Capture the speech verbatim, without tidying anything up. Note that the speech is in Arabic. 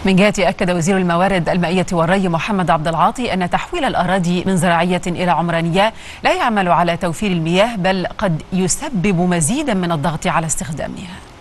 من جهته أكد وزير الموارد المائية والري محمد عبد العاطي أن تحويل الأراضي من زراعية إلى عمرانية لا يعمل على توفير المياه، بل قد يسبب مزيدا من الضغط على استخدامها.